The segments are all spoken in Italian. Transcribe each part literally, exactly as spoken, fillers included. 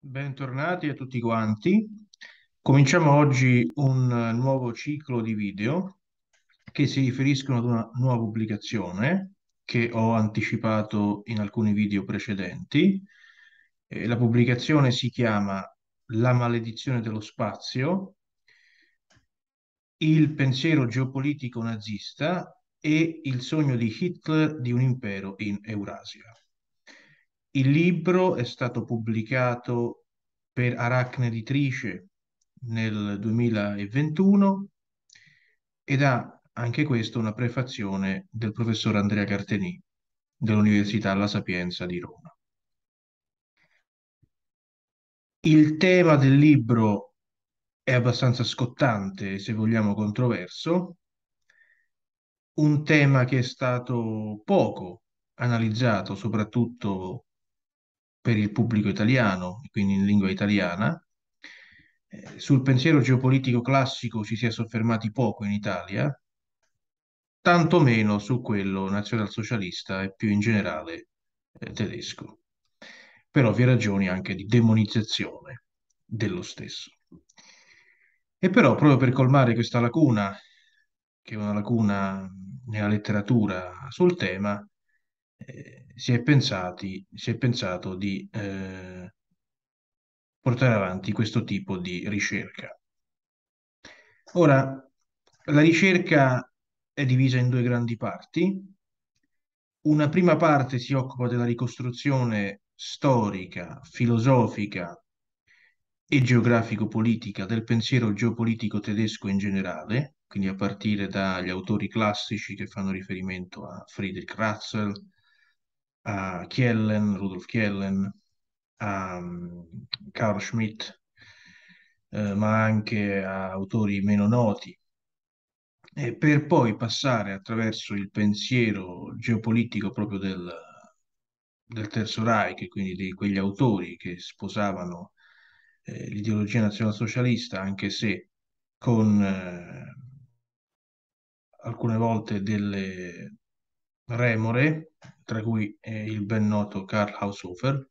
Bentornati a tutti quanti. Cominciamo oggi un eh, nuovo ciclo di video che si riferiscono ad una nuova pubblicazione che ho anticipato in alcuni video precedenti. Eh, la pubblicazione si chiama La maledizione dello spazio, il pensiero geopolitico nazista e il sogno di Hitler di un impero in Eurasia. Il libro è stato pubblicato per Aracne Editrice nel duemilaventuno ed ha anche questo una prefazione del professor Andrea Carteni dell'Università La Sapienza di Roma. Il tema del libro è abbastanza scottante, se vogliamo controverso, un tema che è stato poco analizzato, soprattutto per il pubblico italiano, quindi in lingua italiana. Eh, sul pensiero geopolitico classico ci si è soffermati poco in Italia, tanto meno su quello nazionalsocialista e più in generale eh, tedesco, per ovvie ragioni anche di demonizzazione dello stesso. E però, proprio per colmare questa lacuna, che è una lacuna nella letteratura sul tema, eh, si è pensati, si è pensato di eh, portare avanti questo tipo di ricerca. Ora, la ricerca è divisa in due grandi parti. Una prima parte si occupa della ricostruzione storica, filosofica e geografico-politica del pensiero geopolitico tedesco in generale, quindi a partire dagli autori classici che fanno riferimento a Friedrich Ratzel, a Kielen, Rudolf Kielen, a um, Carl Schmitt, eh, ma anche a autori meno noti, e per poi passare attraverso il pensiero geopolitico proprio del, del Terzo Reich, quindi di quegli autori che sposavano eh, l'ideologia nazionalsocialista, anche se con eh, alcune volte delle remore, tra cui eh, il ben noto Karl Haushofer.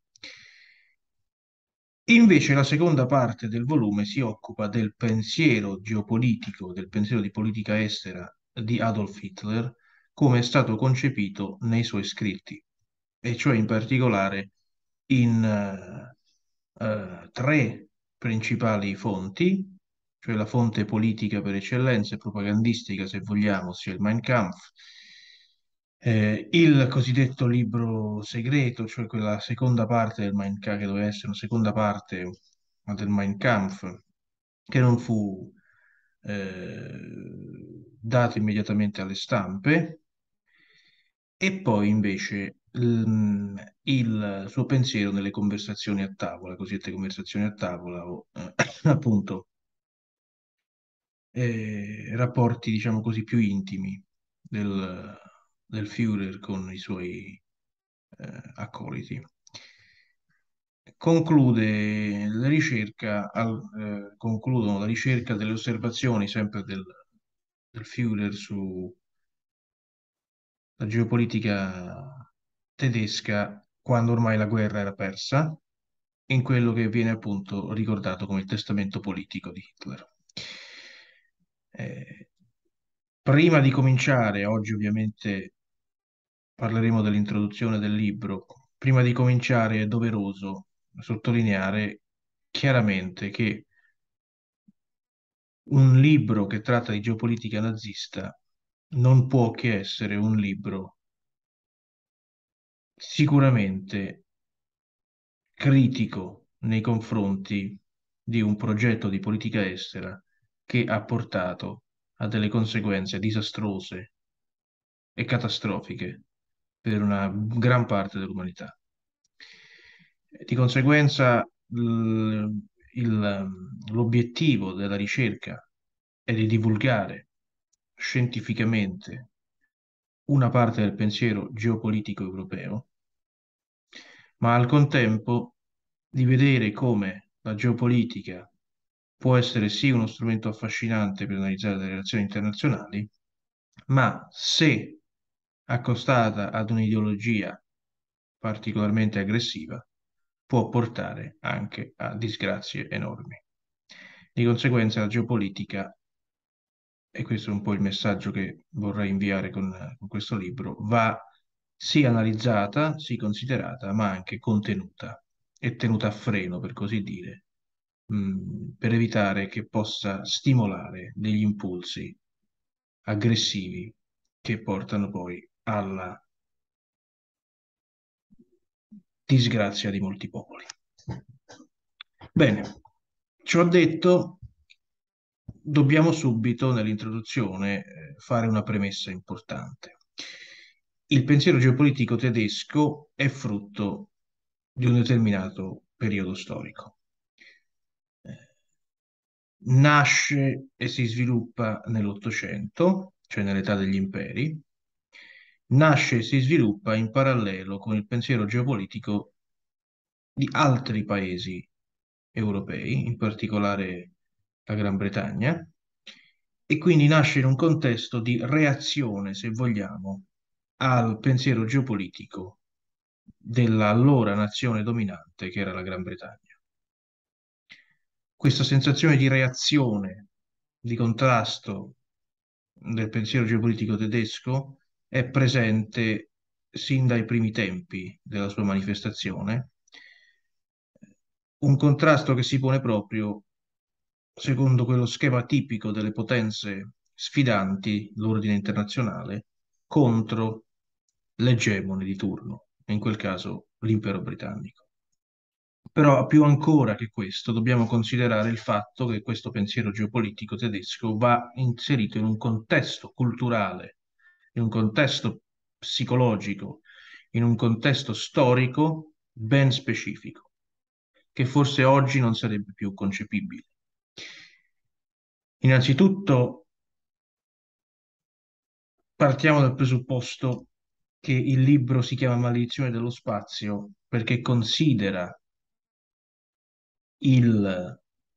Invece la seconda parte del volume si occupa del pensiero geopolitico, del pensiero di politica estera di Adolf Hitler, come è stato concepito nei suoi scritti, e cioè in particolare in eh, eh, tre principali fonti, cioè la fonte politica per eccellenza e propagandistica, se vogliamo, ossia il Mein Kampf, eh, il cosiddetto libro segreto, cioè quella seconda parte del Mein Kampf, che doveva essere una seconda parte del Mein Kampf, che non fu eh, dato immediatamente alle stampe, e poi invece mm, il suo pensiero nelle conversazioni a tavola, cosiddette conversazioni a tavola, o eh, appunto eh, rapporti, diciamo così, più intimi del, del Führer con i suoi eh, accoliti. Conclude la ricerca, al- eh, concludono la ricerca delle osservazioni sempre del, del Führer sulla geopolitica tedesca quando ormai la guerra era persa, in quello che viene appunto ricordato come il testamento politico di Hitler. Eh, Prima di cominciare, oggi ovviamente parleremo dell'introduzione del libro. Prima di cominciare è doveroso sottolineare chiaramente che un libro che tratta di geopolitica nazista non può che essere un libro sicuramente critico nei confronti di un progetto di politica estera che ha portato a delle conseguenze disastrose e catastrofiche per una gran parte dell'umanità. Di conseguenza, l- il- l'obiettivo della ricerca è di divulgare scientificamente una parte del pensiero geopolitico europeo, ma al contempo di vedere come la geopolitica può essere sì uno strumento affascinante per analizzare le relazioni internazionali, ma se accostata ad un'ideologia particolarmente aggressiva, può portare anche a disgrazie enormi. Di conseguenza la geopolitica, e questo è un po' il messaggio che vorrei inviare con, con questo libro, va sì analizzata, sì considerata, ma anche contenuta e tenuta a freno, per così dire, mh, per evitare che possa stimolare degli impulsi aggressivi che portano poi alla disgrazia di molti popoli. Bene, ciò detto, dobbiamo subito nell'introduzione eh, fare una premessa importante. Il pensiero geopolitico tedesco è frutto di un determinato periodo storico. Eh, Nasce e si sviluppa nell'Ottocento, cioè nell'età degli imperi, nasce e si sviluppa in parallelo con il pensiero geopolitico di altri paesi europei, in particolare la Gran Bretagna, e quindi nasce in un contesto di reazione, se vogliamo, al pensiero geopolitico dell'allora nazione dominante che era la Gran Bretagna. Questa sensazione di reazione, di contrasto del pensiero geopolitico tedesco è presente sin dai primi tempi della sua manifestazione, un contrasto che si pone proprio secondo quello schema tipico delle potenze sfidanti l'ordine internazionale contro l'egemone di turno, in quel caso l'impero britannico. Però più ancora che questo, dobbiamo considerare il fatto che questo pensiero geopolitico tedesco va inserito in un contesto culturale, in un contesto psicologico, in un contesto storico ben specifico, che forse oggi non sarebbe più concepibile. Innanzitutto, partiamo dal presupposto che il libro si chiama Maledizione dello spazio perché considera il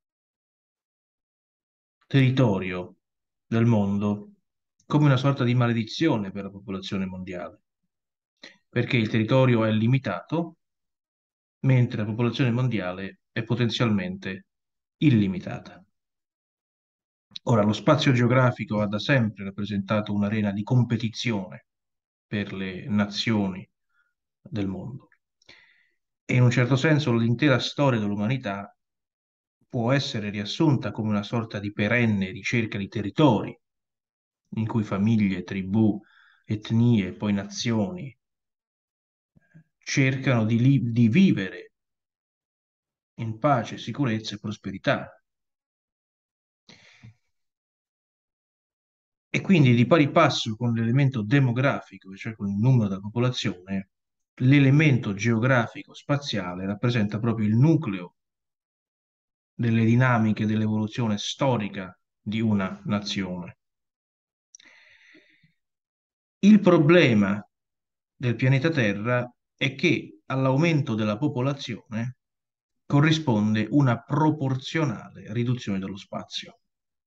territorio del mondo come una sorta di maledizione per la popolazione mondiale, perché il territorio è limitato, mentre la popolazione mondiale è potenzialmente illimitata. Ora, lo spazio geografico ha da sempre rappresentato un'arena di competizione per le nazioni del mondo e in un certo senso l'intera storia dell'umanità può essere riassunta come una sorta di perenne ricerca di territori in cui famiglie, tribù, etnie, poi nazioni cercano di, li- di vivere in pace, sicurezza e prosperità. E quindi di pari passo con l'elemento demografico, cioè con il numero della popolazione, l'elemento geografico spaziale rappresenta proprio il nucleo delle dinamiche dell'evoluzione storica di una nazione. Il problema del pianeta Terra è che all'aumento della popolazione corrisponde una proporzionale riduzione dello spazio.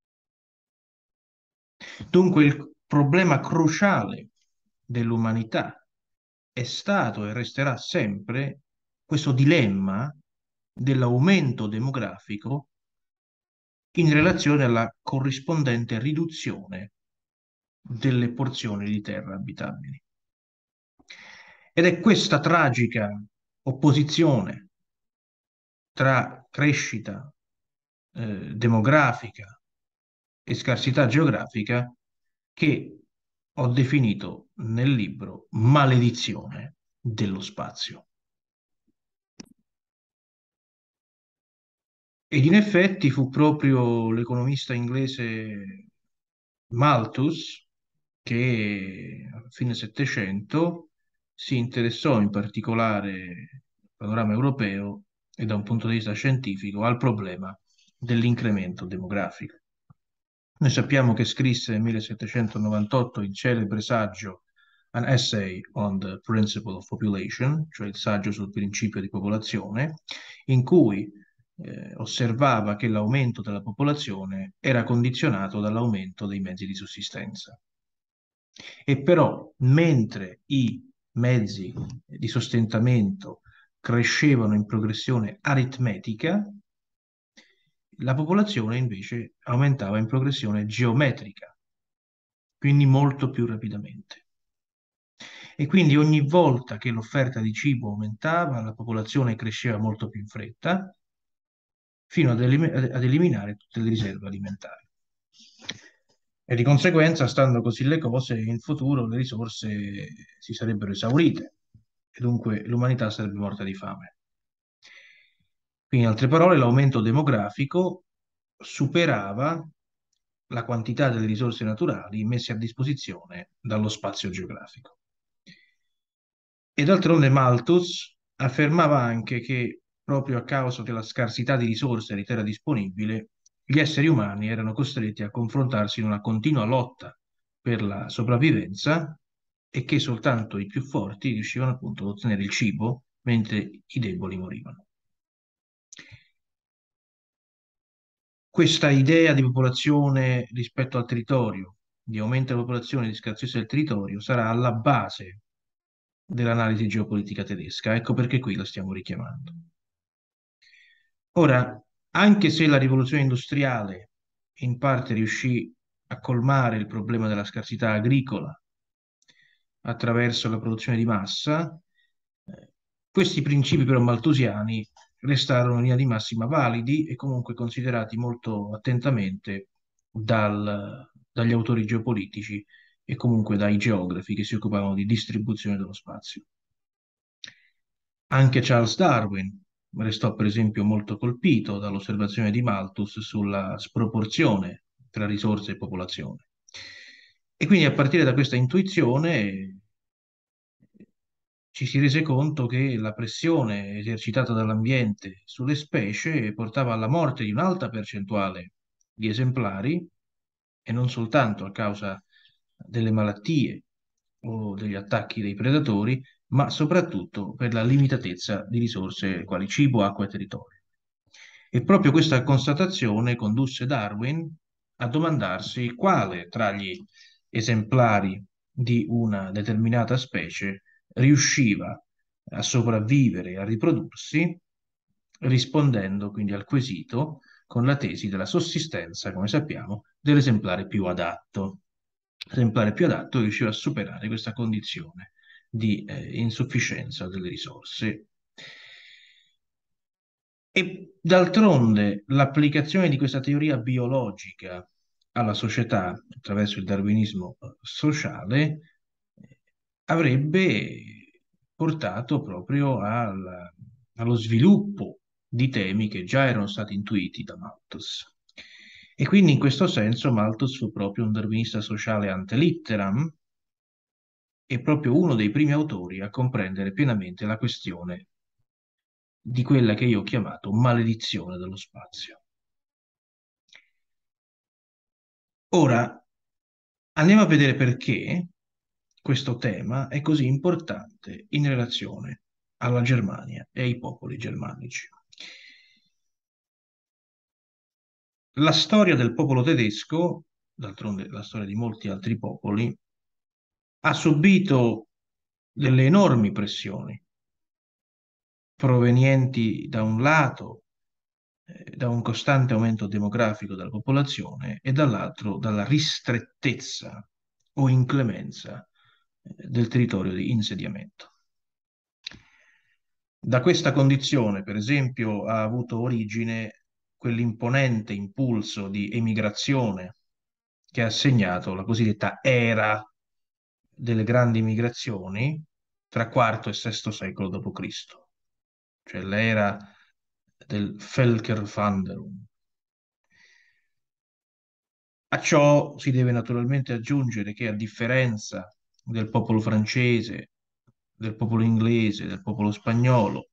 Dunque il problema cruciale dell'umanità è stato e resterà sempre questo dilemma dell'aumento demografico in relazione alla corrispondente riduzione delle porzioni di terra abitabili. Ed è questa tragica opposizione tra crescita eh, demografica e scarsità geografica che ho definito nel libro Maledizione dello spazio. Ed in effetti fu proprio l'economista inglese Malthus che a fine Settecento si interessò in particolare al panorama europeo e da un punto di vista scientifico al problema dell'incremento demografico. Noi sappiamo che scrisse nel millesettecentonovantotto il celebre saggio An Essay on the Principle of Population, cioè il saggio sul principio di popolazione, in cui eh, osservava che l'aumento della popolazione era condizionato dall'aumento dei mezzi di sussistenza. E però, mentre i mezzi di sostentamento crescevano in progressione aritmetica, la popolazione invece aumentava in progressione geometrica, quindi molto più rapidamente. E quindi ogni volta che l'offerta di cibo aumentava, la popolazione cresceva molto più in fretta, fino ad, elim- ad eliminare tutte le riserve alimentari. E di conseguenza, stando così le cose, in futuro le risorse si sarebbero esaurite e dunque l'umanità sarebbe morta di fame. Quindi, in altre parole, l'aumento demografico superava la quantità delle risorse naturali messe a disposizione dallo spazio geografico. E d'altronde Malthus affermava anche che proprio a causa della scarsità di risorse di terra disponibile, gli esseri umani erano costretti a confrontarsi in una continua lotta per la sopravvivenza e che soltanto i più forti riuscivano appunto ad ottenere il cibo, mentre i deboli morivano. Questa idea di popolazione rispetto al territorio, di aumento della popolazione e di scarsezza del territorio, sarà alla base dell'analisi geopolitica tedesca. Ecco perché qui la stiamo richiamando. Ora, anche se la rivoluzione industriale in parte riuscì a colmare il problema della scarsità agricola attraverso la produzione di massa, eh, questi principi però malthusiani restarono in linea di massima validi e comunque considerati molto attentamente dal- dagli autori geopolitici e comunque dai geografi che si occupavano di distribuzione dello spazio. Anche Charles Darwin restò per esempio molto colpito dall'osservazione di Malthus sulla sproporzione tra risorse e popolazione. E quindi a partire da questa intuizione ci si rese conto che la pressione esercitata dall'ambiente sulle specie portava alla morte di un'alta percentuale di esemplari e non soltanto a causa delle malattie o degli attacchi dei predatori, ma soprattutto per la limitatezza di risorse quali cibo, acqua e territorio. E proprio questa constatazione condusse Darwin a domandarsi quale tra gli esemplari di una determinata specie riusciva a sopravvivere e a riprodursi, rispondendo quindi al quesito con la tesi della sussistenza, come sappiamo, dell'esemplare più adatto. L'esemplare più adatto riusciva a superare questa condizione di eh, insufficienza delle risorse. E d'altronde l'applicazione di questa teoria biologica alla società attraverso il darwinismo eh, sociale eh, avrebbe portato proprio al- allo sviluppo di temi che già erano stati intuiti da Malthus. E quindi in questo senso Malthus fu proprio un darwinista sociale ante litteram e proprio uno dei primi autori a comprendere pienamente la questione di quella che io ho chiamato maledizione dello spazio. Ora andiamo a vedere perché questo tema è così importante in relazione alla Germania e ai popoli germanici. La storia del popolo tedesco, d'altronde la storia di molti altri popoli, ha subito delle enormi pressioni provenienti da un lato eh, da un costante aumento demografico della popolazione e dall'altro dalla ristrettezza o inclemenza eh, del territorio di insediamento. Da questa condizione, per esempio, ha avuto origine quell'imponente impulso di emigrazione che ha segnato la cosiddetta era delle grandi migrazioni tra quarto e sesto secolo dopo Cristo, cioè l'era del Völkerwanderung. A ciò si deve naturalmente aggiungere che, a differenza del popolo francese, del popolo inglese, del popolo spagnolo,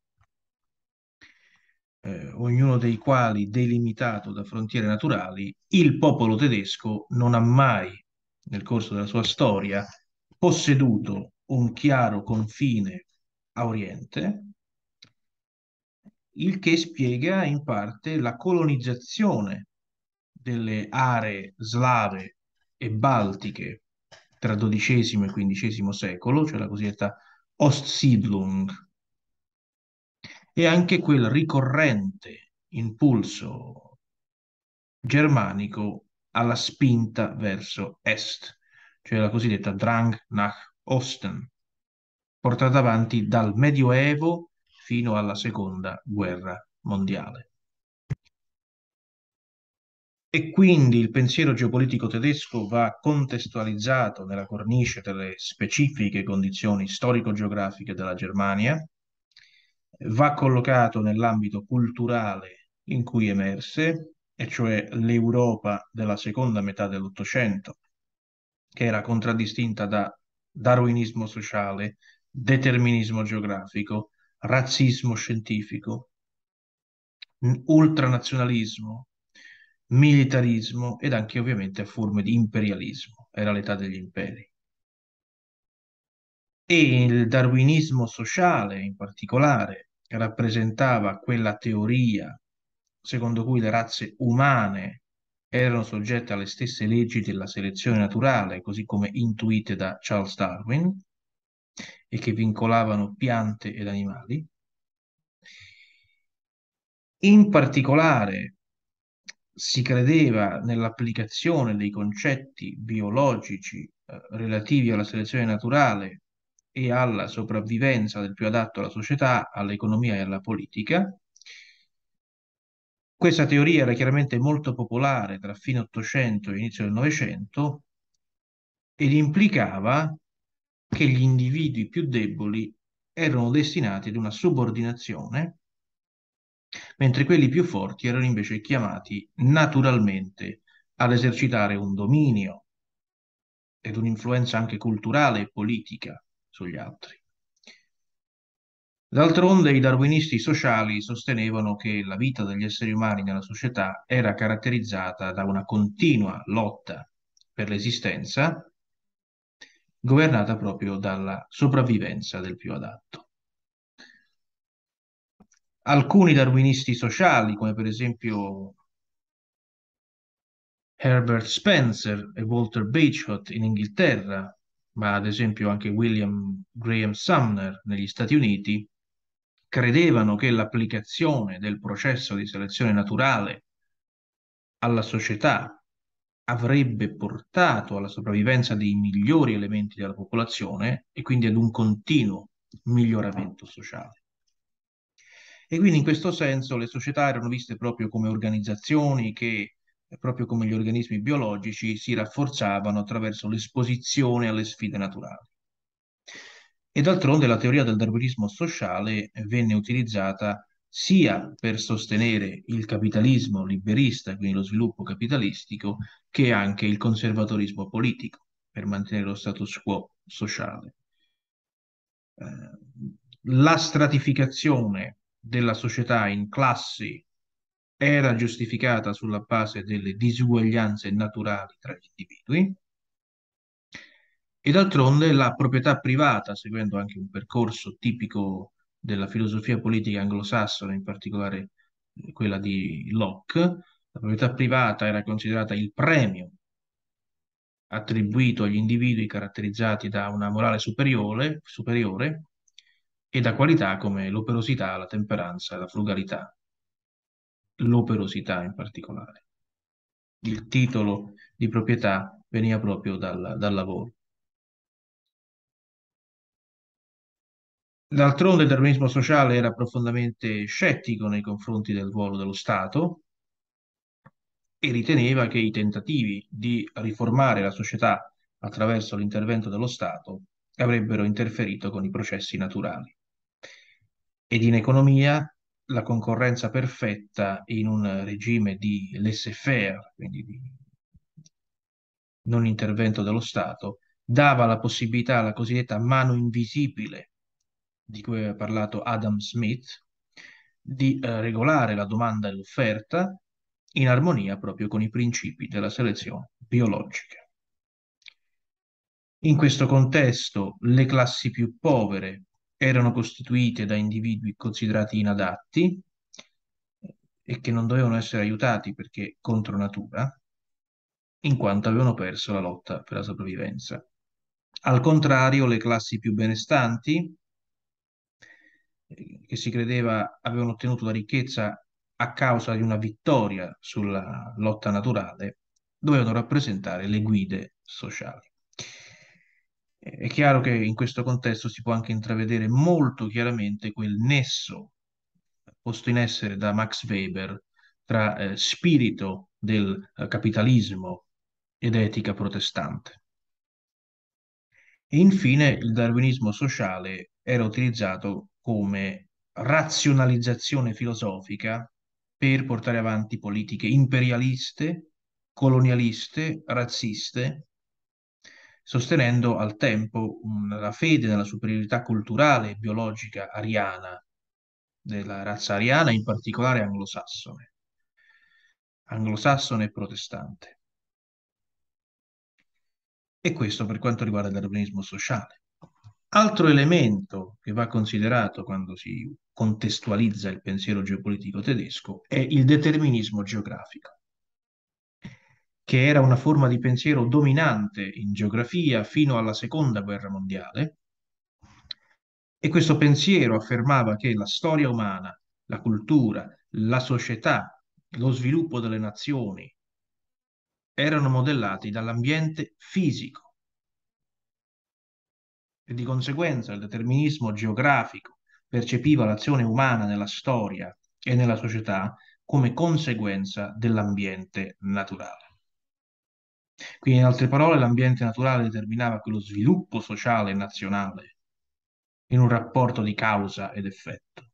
eh, ognuno dei quali delimitato da frontiere naturali, il popolo tedesco non ha mai, nel corso della sua storia, posseduto un chiaro confine a oriente, il che spiega in parte la colonizzazione delle aree slave e baltiche tra dodicesimo e quindicesimo secolo, cioè la cosiddetta Ostsiedlung, e anche quel ricorrente impulso germanico alla spinta verso est, cioè la cosiddetta Drang nach Osten, portata avanti dal Medioevo fino alla Seconda Guerra Mondiale. E quindi il pensiero geopolitico tedesco va contestualizzato nella cornice delle specifiche condizioni storico-geografiche della Germania, va collocato nell'ambito culturale in cui emerse, e cioè l'Europa della seconda metà dell'Ottocento, che era contraddistinta da darwinismo sociale, determinismo geografico, razzismo scientifico, ultranazionalismo, militarismo ed anche ovviamente forme di imperialismo. Era l'età degli imperi. E il darwinismo sociale, in particolare, rappresentava quella teoria secondo cui le razze umane erano soggette alle stesse leggi della selezione naturale, così come intuite da Charles Darwin, e che vincolavano piante ed animali. In particolare si credeva nell'applicazione dei concetti biologici eh, relativi alla selezione naturale e alla sopravvivenza del più adatto alla società, all'economia e alla politica. Questa teoria era chiaramente molto popolare tra fine Ottocento e inizio del Novecento ed implicava che gli individui più deboli erano destinati ad una subordinazione, mentre quelli più forti erano invece chiamati naturalmente ad esercitare un dominio ed un'influenza anche culturale e politica sugli altri. D'altronde i darwinisti sociali sostenevano che la vita degli esseri umani nella società era caratterizzata da una continua lotta per l'esistenza, governata proprio dalla sopravvivenza del più adatto. Alcuni darwinisti sociali, come per esempio Herbert Spencer e Walter Bagehot in Inghilterra, ma ad esempio anche William Graham Sumner negli Stati Uniti, credevano che l'applicazione del processo di selezione naturale alla società avrebbe portato alla sopravvivenza dei migliori elementi della popolazione e quindi ad un continuo miglioramento sociale. E quindi in questo senso le società erano viste proprio come organizzazioni che, proprio come gli organismi biologici, si rafforzavano attraverso l'esposizione alle sfide naturali. E d'altronde la teoria del darwinismo sociale venne utilizzata sia per sostenere il capitalismo liberista, quindi lo sviluppo capitalistico, che anche il conservatorismo politico, per mantenere lo status quo sociale. Eh, la stratificazione della società in classi era giustificata sulla base delle disuguaglianze naturali tra gli individui e d'altronde la proprietà privata, seguendo anche un percorso tipico della filosofia politica anglosassone, in particolare eh, quella di Locke, la proprietà privata era considerata il premio attribuito agli individui caratterizzati da una morale superiore, superiore e da qualità come l'operosità, la temperanza e la frugalità, l'operosità in particolare. Il titolo di proprietà veniva proprio dal, dal lavoro. D'altronde il darwinismo sociale era profondamente scettico nei confronti del ruolo dello Stato e riteneva che i tentativi di riformare la società attraverso l'intervento dello Stato avrebbero interferito con i processi naturali. Ed in economia la concorrenza perfetta in un regime di laissez-faire, quindi di non intervento dello Stato, dava la possibilità alla cosiddetta mano invisibile di cui aveva parlato Adam Smith, di eh, regolare la domanda e l'offerta in armonia proprio con i principi della selezione biologica. In questo contesto, le classi più povere erano costituite da individui considerati inadatti eh, e che non dovevano essere aiutati perché contro natura, in quanto avevano perso la lotta per la sopravvivenza. Al contrario, le classi più benestanti che si credeva avevano ottenuto la ricchezza a causa di una vittoria sulla lotta naturale, dovevano rappresentare le guide sociali. È chiaro che in questo contesto si può anche intravedere molto chiaramente quel nesso posto in essere da Max Weber tra eh, spirito del eh, capitalismo ed etica protestante. E infine il darwinismo sociale era utilizzato come razionalizzazione filosofica per portare avanti politiche imperialiste, colonialiste, razziste, sostenendo al tempo un- la fede nella superiorità culturale e biologica ariana, della razza ariana, in particolare anglosassone, anglosassone e protestante. E questo per quanto riguarda il darwinismo sociale. Altro elemento che va considerato quando si contestualizza il pensiero geopolitico tedesco è il determinismo geografico, che era una forma di pensiero dominante in geografia fino alla seconda guerra mondiale. E questo pensiero affermava che la storia umana, la cultura, la società, lo sviluppo delle nazioni erano modellati dall'ambiente fisico e di conseguenza il determinismo geografico percepiva l'azione umana nella storia e nella società come conseguenza dell'ambiente naturale. Quindi, in altre parole, l'ambiente naturale determinava quello sviluppo sociale e nazionale in un rapporto di causa ed effetto.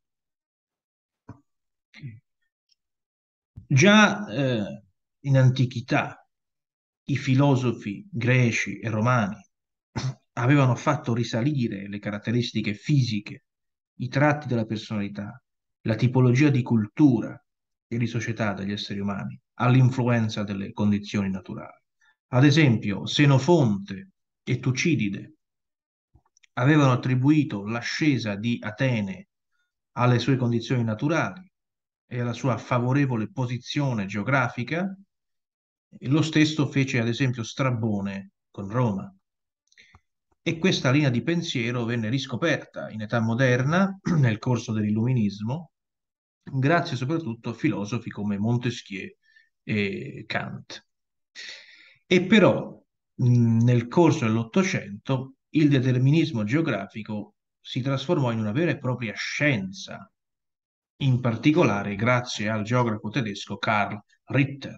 Già eh, in antichità i filosofi greci e romani avevano fatto risalire le caratteristiche fisiche, i tratti della personalità, la tipologia di cultura e di società degli esseri umani all'influenza delle condizioni naturali. Ad esempio, Senofonte e Tucidide avevano attribuito l'ascesa di Atene alle sue condizioni naturali e alla sua favorevole posizione geografica, e lo stesso fece ad esempio Strabone con Roma. E questa linea di pensiero venne riscoperta in età moderna, nel corso dell'Illuminismo, grazie soprattutto a filosofi come Montesquieu e Kant. E però mh, nel corso dell'Ottocento il determinismo geografico si trasformò in una vera e propria scienza, in particolare grazie al geografo tedesco Karl Ritter.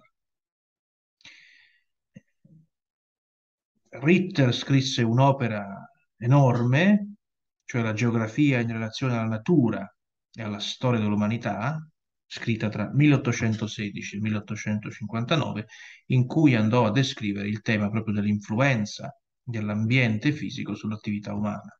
Ritter scrisse un'opera enorme, cioè la geografia in relazione alla natura e alla storia dell'umanità, scritta tra milleottocentosedici e milleottocentocinquantanove, in cui andò a descrivere il tema proprio dell'influenza dell'ambiente fisico sull'attività umana.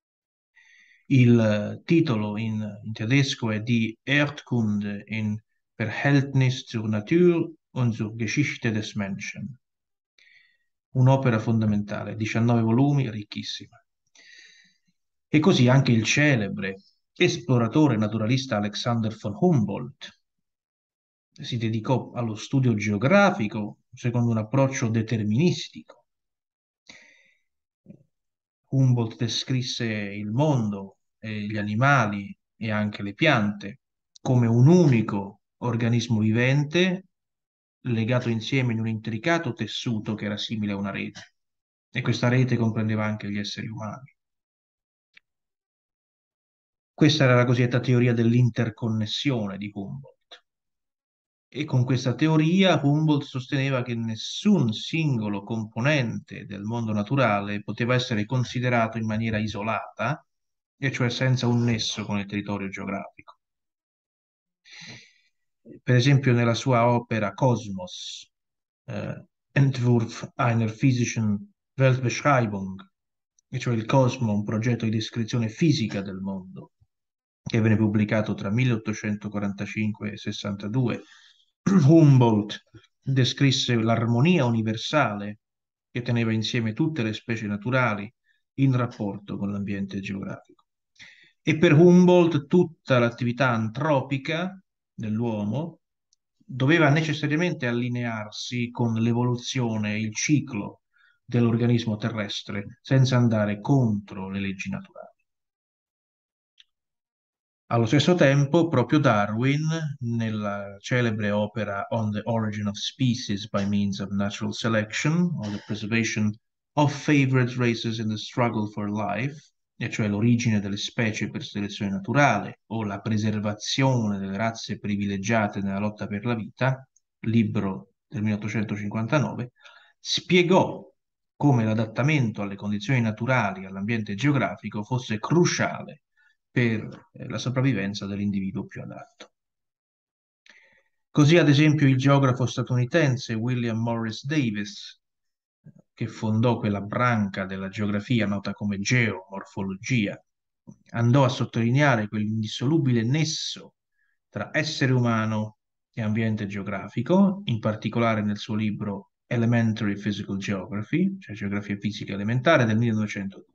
Il titolo in, in tedesco è Die Erdkunde in Verhältnis zur Natur und zur Geschichte des Menschen. Un'opera fondamentale, diciannove volumi, ricchissima. E così anche il celebre esploratore naturalista Alexander von Humboldt si dedicò allo studio geografico secondo un approccio deterministico. Humboldt descrisse il mondo, e gli animali e anche le piante come un unico organismo vivente legato insieme in un intricato tessuto che era simile a una rete. E questa rete comprendeva anche gli esseri umani. Questa era la cosiddetta teoria dell'interconnessione di Humboldt. E con questa teoria Humboldt sosteneva che nessun singolo componente del mondo naturale poteva essere considerato in maniera isolata, e cioè senza un nesso con il territorio geografico. Per esempio, nella sua opera Cosmos, eh, Entwurf einer physischen Weltbeschreibung, e cioè il Cosmo, un progetto di descrizione fisica del mondo, che venne pubblicato tra milleottocentoquarantacinque e sessantadue, Humboldt descrisse l'armonia universale che teneva insieme tutte le specie naturali in rapporto con l'ambiente geografico. E per Humboldt tutta l'attività antropica dell'uomo doveva necessariamente allinearsi con l'evoluzione, il ciclo dell'organismo terrestre, senza andare contro le leggi naturali. Allo stesso tempo, proprio Darwin, nella celebre opera On the Origin of Species by Means of Natural Selection, or the Preservation of Favored Races in the Struggle for Life, e cioè l'origine delle specie per selezione naturale o la preservazione delle razze privilegiate nella lotta per la vita, libro del milleottocentocinquantanove, spiegò come l'adattamento alle condizioni naturali e all'ambiente geografico fosse cruciale per eh, la sopravvivenza dell'individuo più adatto. Così, ad esempio, il geografo statunitense William Morris Davis, che fondò quella branca della geografia nota come geomorfologia, andò a sottolineare quell'indissolubile nesso tra essere umano e ambiente geografico, in particolare nel suo libro Elementary Physical Geography, cioè geografia fisica elementare del millenovecentodue.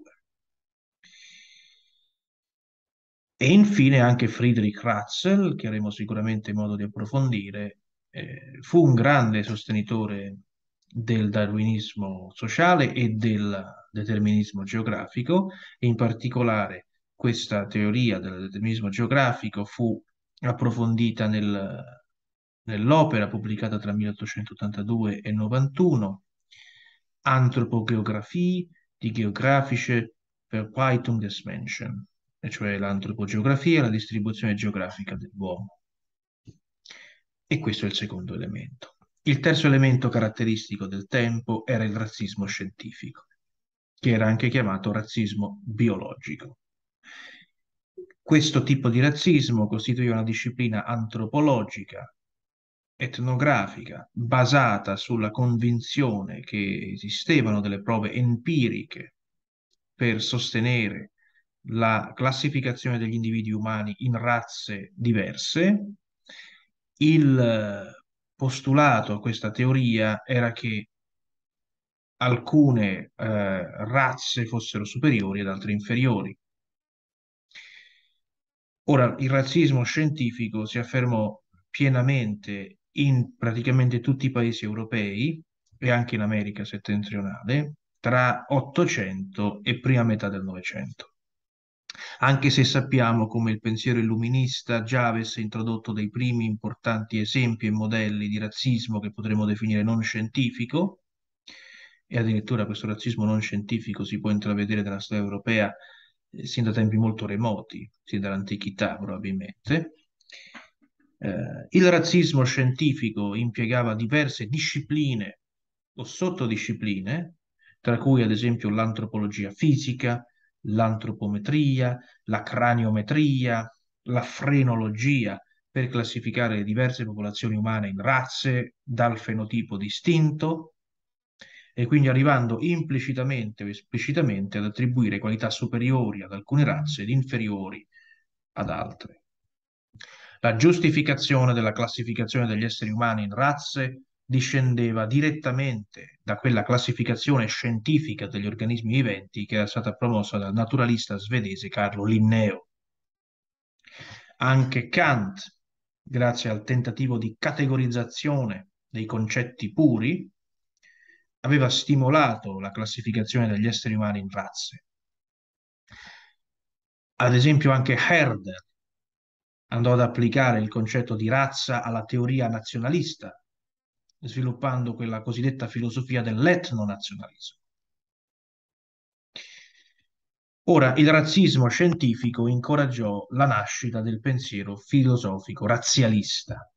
E infine anche Friedrich Ratzel, che avremo sicuramente modo di approfondire, eh, fu un grande sostenitore del darwinismo sociale e del determinismo geografico, e in particolare questa teoria del determinismo geografico fu approfondita nel- nell'opera pubblicata tra milleottocentottantadue e novantuno, Anthropogeographie, die geografische Verbreitung des Menschen, e cioè l'antropogeografia e la distribuzione geografica dell'uomo. E questo è il secondo elemento. Il terzo elemento caratteristico del tempo era il razzismo scientifico, che era anche chiamato razzismo biologico. Questo tipo di razzismo costituiva una disciplina antropologica, etnografica, basata sulla convinzione che esistevano delle prove empiriche per sostenere la classificazione degli individui umani in razze diverse. Il eh, postulato a questa teoria era che alcune eh, razze fossero superiori ed altre inferiori. Ora, il razzismo scientifico si affermò pienamente in praticamente tutti i paesi europei e anche in America settentrionale tra Ottocento e prima metà del Novecento. Anche se sappiamo come il pensiero illuminista già avesse introdotto dei primi importanti esempi e modelli di razzismo che potremmo definire non scientifico, e addirittura questo razzismo non scientifico si può intravedere nella storia europea eh, sin da tempi molto remoti, sin dall'antichità probabilmente. Eh, il razzismo scientifico impiegava diverse discipline o sottodiscipline, tra cui ad esempio l'antropologia fisica, l'antropometria, la craniometria, la frenologia, per classificare le diverse popolazioni umane in razze dal fenotipo distinto, e quindi arrivando implicitamente o esplicitamente ad attribuire qualità superiori ad alcune razze ed inferiori ad altre. La giustificazione della classificazione degli esseri umani in razze discendeva direttamente da quella classificazione scientifica degli organismi viventi che era stata promossa dal naturalista svedese Carlo Linneo. Anche Kant, grazie al tentativo di categorizzazione dei concetti puri, aveva stimolato la classificazione degli esseri umani in razze. Ad esempio anche Herder andò ad applicare il concetto di razza alla teoria nazionalista, sviluppando quella cosiddetta filosofia dell'etnonazionalismo. Ora, il razzismo scientifico incoraggiò la nascita del pensiero filosofico razzialista.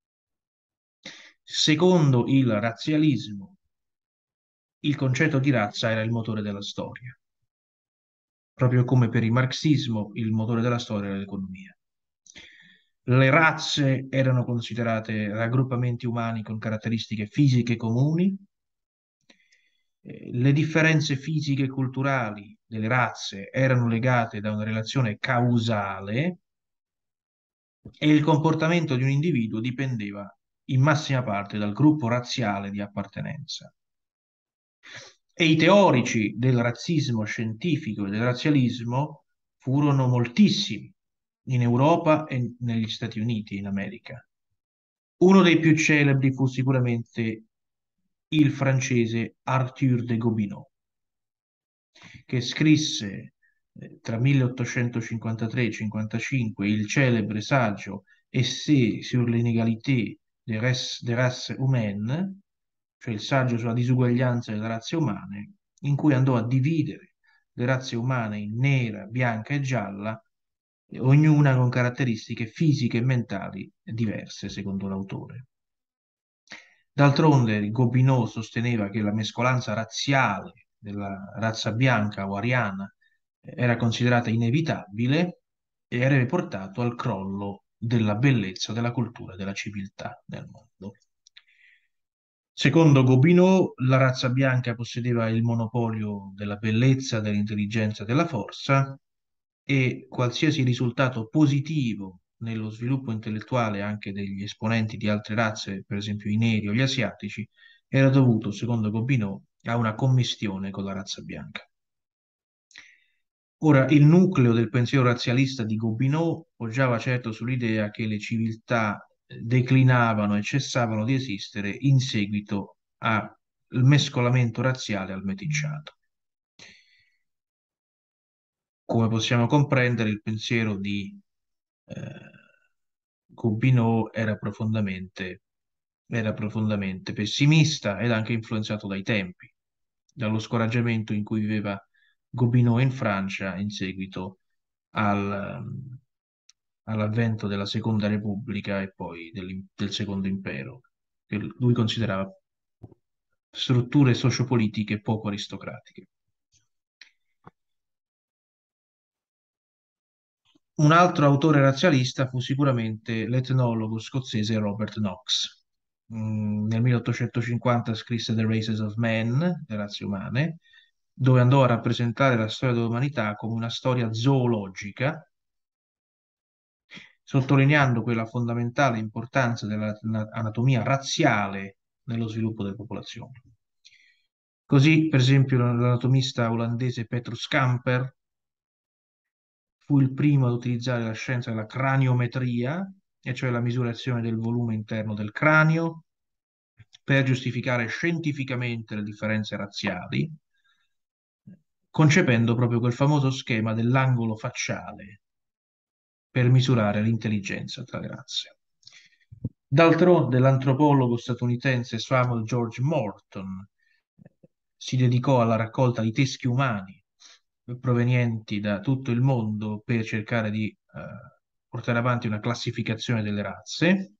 Secondo il razzialismo, il concetto di razza era il motore della storia, proprio come per il marxismo il motore della storia era l'economia. Le razze erano considerate raggruppamenti umani con caratteristiche fisiche comuni. Eh, Le differenze fisiche e culturali delle razze erano legate da una relazione causale e il comportamento di un individuo dipendeva in massima parte dal gruppo razziale di appartenenza. E i teorici del razzismo scientifico e del razzialismo furono moltissimi in Europa e negli Stati Uniti, in America. Uno dei più celebri fu sicuramente il francese Arthur de Gobineau, che scrisse eh, tra milleottocentocinquantatré e cinquantacinque il celebre saggio Essai sur l'inégalité des res- des races humaines, cioè il saggio sulla disuguaglianza delle razze umane, in cui andò a dividere le razze umane in nera, bianca e gialla, ognuna con caratteristiche fisiche e mentali diverse, secondo l'autore. D'altronde, Gobineau sosteneva che la mescolanza razziale della razza bianca o ariana era considerata inevitabile e avrebbe portato al crollo della bellezza, della cultura e della civiltà nel mondo. Secondo Gobineau, la razza bianca possedeva il monopolio della bellezza, dell'intelligenza e della forza e qualsiasi risultato positivo nello sviluppo intellettuale anche degli esponenti di altre razze, per esempio i neri o gli asiatici, era dovuto, secondo Gobineau, a una commistione con la razza bianca. Ora, il nucleo del pensiero razzialista di Gobineau poggiava certo sull'idea che le civiltà eh, declinavano e cessavano di esistere in seguito al mescolamento razziale al meticciato. Come possiamo comprendere, il pensiero di eh, Gobineau era profondamente, era profondamente pessimista ed anche influenzato dai tempi, dallo scoraggiamento in cui viveva Gobineau in Francia in seguito al, ehm, all'avvento della Seconda Repubblica e poi dell'im- del Secondo Impero, che lui considerava strutture sociopolitiche poco aristocratiche. Un altro autore razzialista fu sicuramente l'etnologo scozzese Robert Knox. Mm, nel milleottocentocinquanta scrisse The Races of Men, le razze umane, dove andò a rappresentare la storia dell'umanità come una storia zoologica, sottolineando quella fondamentale importanza dell'anatomia razziale nello sviluppo delle popolazioni. Così, per esempio, l'anatomista olandese Petrus Camper fu il primo ad utilizzare la scienza della craniometria, e cioè la misurazione del volume interno del cranio, per giustificare scientificamente le differenze razziali, concependo proprio quel famoso schema dell'angolo facciale per misurare l'intelligenza tra le razze. D'altronde, l'antropologo statunitense Samuel George Morton si dedicò alla raccolta di teschi umani provenienti da tutto il mondo per cercare di eh, portare avanti una classificazione delle razze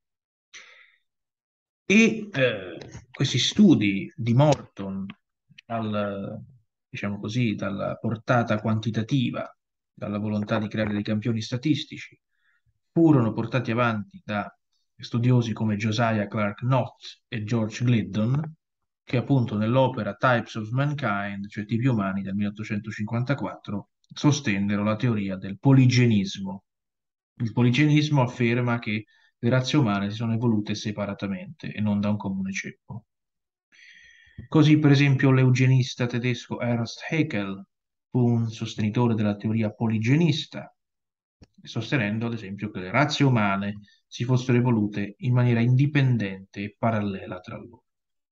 e eh, questi studi di Morton, al, diciamo così, dalla portata quantitativa, dalla volontà di creare dei campioni statistici, furono portati avanti da studiosi come Josiah Clark Knott e George Gliddon, che appunto nell'opera Types of Mankind, cioè tipi umani del milleottocentocinquantaquattro, sostennero la teoria del poligenismo. Il poligenismo afferma che le razze umane si sono evolute separatamente e non da un comune ceppo. Così, per esempio, l'eugenista tedesco Ernst Haeckel fu un sostenitore della teoria poligenista, sostenendo, ad esempio, che le razze umane si fossero evolute in maniera indipendente e parallela tra loro.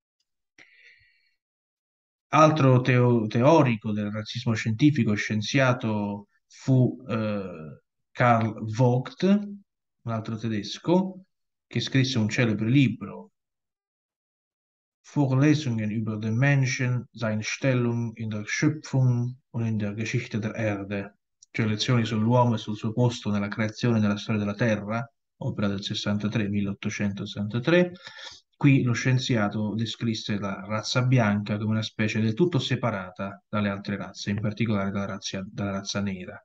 Altro teo- teorico del razzismo scientifico e scienziato fu eh, Karl Vogt, un altro tedesco, che scrisse un celebre libro, Vorlesungen über den Menschen, seine Stellung in der Schöpfung und in der Geschichte der Erde, cioè lezioni sull'uomo e sul suo posto nella creazione e nella storia della Terra, opera del sessantatré, milleottocentosessantatré. Qui lo scienziato descrisse la razza bianca come una specie del tutto separata dalle altre razze, in particolare dalla razza, dalla razza nera.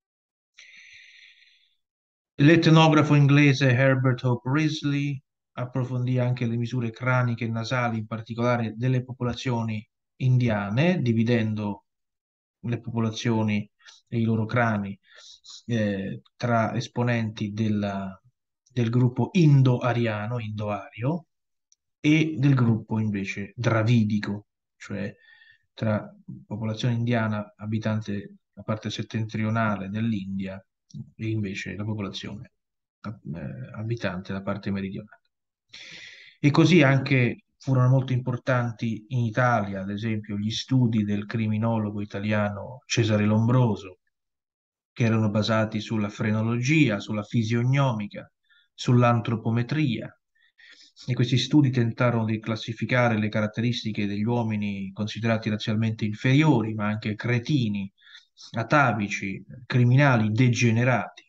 L'etnografo inglese Herbert Hope Risley approfondì anche le misure craniche e nasali, in particolare delle popolazioni indiane, dividendo le popolazioni e i loro crani eh, tra esponenti della- del gruppo indo-ariano, indo-ario, e del gruppo invece dravidico, cioè tra popolazione indiana abitante la parte settentrionale dell'India e invece la popolazione eh, abitante la parte meridionale. E così anche furono molto importanti in Italia, ad esempio, gli studi del criminologo italiano Cesare Lombroso, che erano basati sulla frenologia, sulla fisionomica, sull'antropometria. E questi studi tentarono di classificare le caratteristiche degli uomini considerati razzialmente inferiori, ma anche cretini, atavici, criminali, degenerati.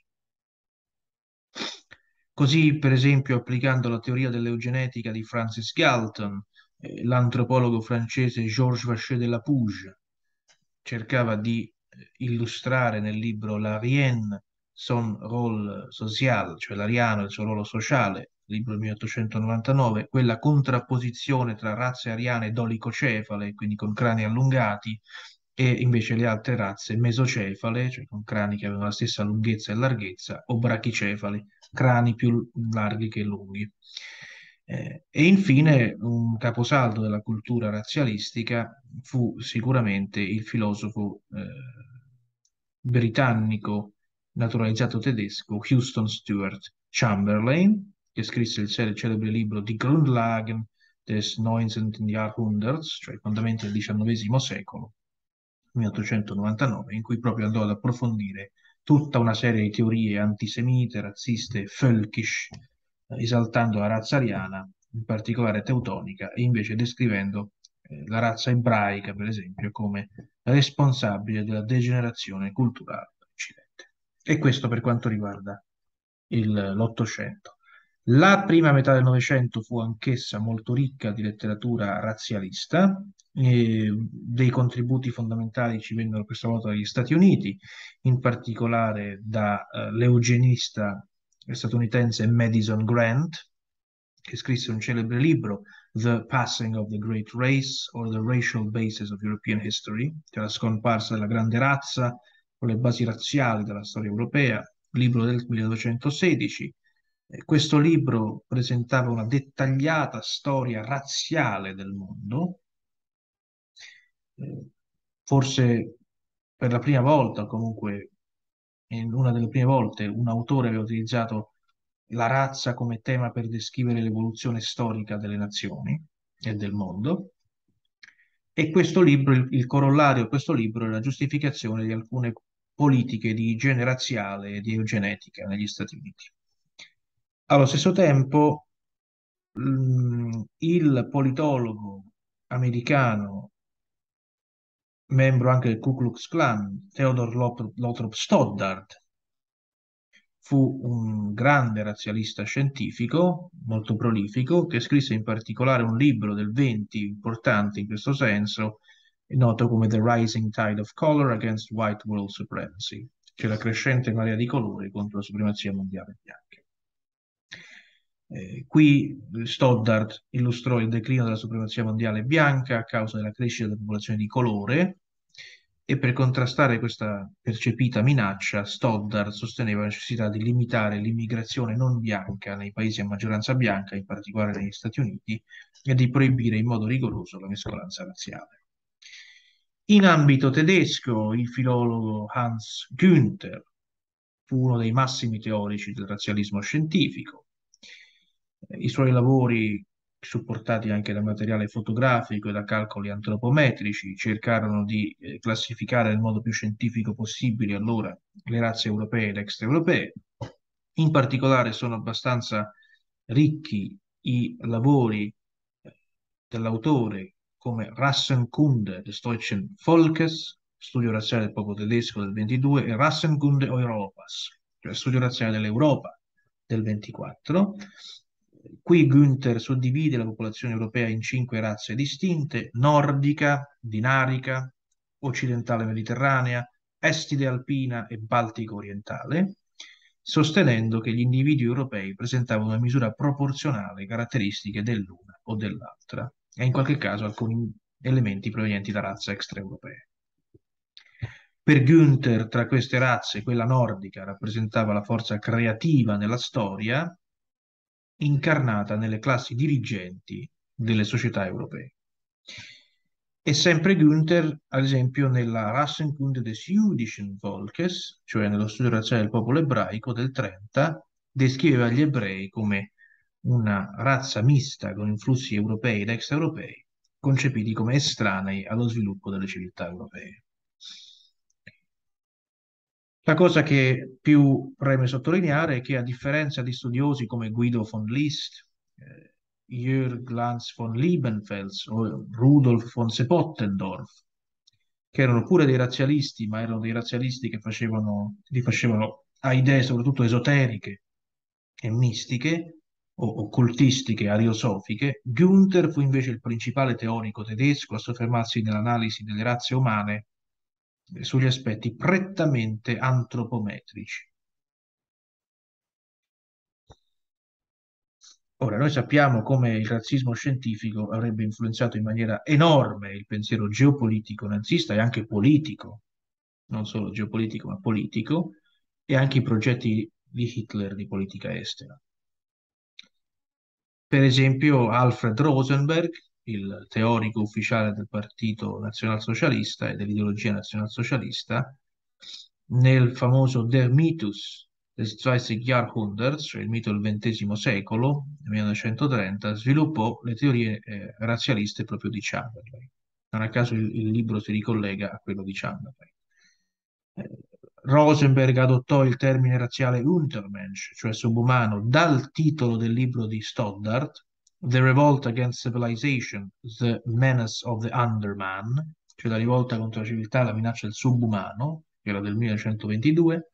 Così, per esempio, applicando la teoria dell'eugenetica di Francis Galton, eh, l'antropologo francese Georges Vacher de la Pugue cercava di eh, illustrare nel libro L'Arien, son rôle social, cioè l'ariano e il suo ruolo sociale, libro del milleottocentonovantanove, quella contrapposizione tra razze ariane dolicocefale, quindi con crani allungati, e invece le altre razze mesocefale, cioè con crani che avevano la stessa lunghezza e larghezza, o brachicefali, crani più larghi che lunghi. Eh, e infine un caposaldo della cultura razzialistica fu sicuramente il filosofo eh, britannico naturalizzato tedesco Houston Stuart Chamberlain, che scrisse il cele- celebre libro Die Grundlagen des neunzehnten Jahrhunderts, cioè i fondamenti del diciannovesimo secolo, milleottocentonovantanove, in cui proprio andò ad approfondire tutta una serie di teorie antisemite, razziste, völkisch, eh, esaltando la razza ariana, in particolare teutonica, e invece descrivendo eh, la razza ebraica, per esempio, come responsabile della degenerazione culturale dell'Occidente. E questo per quanto riguarda il- l'Ottocento. La prima metà del Novecento fu anch'essa molto ricca di letteratura razzialista, e dei contributi fondamentali ci vennero questa volta dagli Stati Uniti, in particolare dall'eugenista statunitense Madison Grant, che scrisse un celebre libro, The Passing of the Great Race or the Racial Basis of European History, cioè la scomparsa della grande razza o le basi razziali della storia europea, libro del millenovecentosedici. Eh, Questo libro presentava una dettagliata storia razziale del mondo, eh, forse per la prima volta, comunque in una delle prime volte, un autore aveva utilizzato la razza come tema per descrivere l'evoluzione storica delle nazioni e del mondo. E questo libro, il, il corollario di questo libro è la giustificazione di alcune politiche di igiene razziale e di eugenetica negli Stati Uniti. Allo stesso tempo, mh, il politologo americano, membro anche del Ku Klux Klan, Theodore Lothrop, Lothrop Stoddard, fu un grande razzialista scientifico, molto prolifico, che scrisse in particolare un libro del venti, importante in questo senso, noto come The Rising Tide of Color Against White World Supremacy, cioè la crescente marea di colore contro la supremazia mondiale bianca. Eh, qui Stoddard illustrò il declino della supremazia mondiale bianca a causa della crescita della popolazione di colore, e per contrastare questa percepita minaccia, Stoddard sosteneva la necessità di limitare l'immigrazione non bianca nei paesi a maggioranza bianca, in particolare negli Stati Uniti, e di proibire in modo rigoroso la mescolanza razziale. In ambito tedesco, il filologo Hans Günther fu uno dei massimi teorici del razzialismo scientifico. I suoi lavori, supportati anche da materiale fotografico e da calcoli antropometrici, cercarono di eh, classificare nel modo più scientifico possibile allora le razze europee ed extraeuropee. In particolare sono abbastanza ricchi i lavori eh, dell'autore come Rassenkunde des deutschen Volkes, studio razziale del popolo tedesco del ventidue, e Rassenkunde Europas, cioè studio razziale dell'Europa del ventiquattro. Qui Günther suddivide la popolazione europea in cinque razze distinte: nordica, dinarica, occidentale mediterranea, estide alpina e baltico orientale, sostenendo che gli individui europei presentavano una misura proporzionale caratteristiche dell'una o dell'altra, e in qualche caso alcuni elementi provenienti da razze extraeuropee. Per Günther, tra queste razze, quella nordica rappresentava la forza creativa nella storia, incarnata nelle classi dirigenti delle società europee. E sempre Günther, ad esempio, nella Rassenkunde des jüdischen Volkes, cioè nello studio razziale del popolo ebraico del trenta, descriveva gli ebrei come una razza mista con influssi europei ed extraeuropei, concepiti come estranei allo sviluppo delle civiltà europee. La cosa che più preme sottolineare è che, a differenza di studiosi come Guido von List, eh, Jürg Lanz von Liebenfels o Rudolf von Sepottendorf, che erano pure dei razzialisti, ma erano dei razzialisti che facevano, rifacevano a idee soprattutto esoteriche e mistiche o occultistiche, ariosofiche, Günther fu invece il principale teorico tedesco a soffermarsi nell'analisi delle razze umane eh, sugli aspetti prettamente antropometrici. Ora, noi sappiamo come il razzismo scientifico avrebbe influenzato in maniera enorme il pensiero geopolitico nazista e anche politico, non solo geopolitico ma politico, e anche i progetti di Hitler di politica estera. Per esempio, Alfred Rosenberg, il teorico ufficiale del Partito Nazionalsocialista e dell'ideologia nazionalsocialista, nel famoso Der Mythos des zwanzigsten Jahrhunderts, cioè il mito del ventesimo secolo, nel millenovecentotrenta, sviluppò le teorie eh, razzialiste proprio di Chamberlain. Non a caso il, il libro si ricollega a quello di Chamberlain. Eh, Rosenberg adottò il termine razziale Untermensch, cioè subumano, dal titolo del libro di Stoddart, The Revolt Against Civilization, The Menace of the Underman, cioè la rivolta contro la civiltà e la minaccia del subumano, che era del millenovecentoventidue.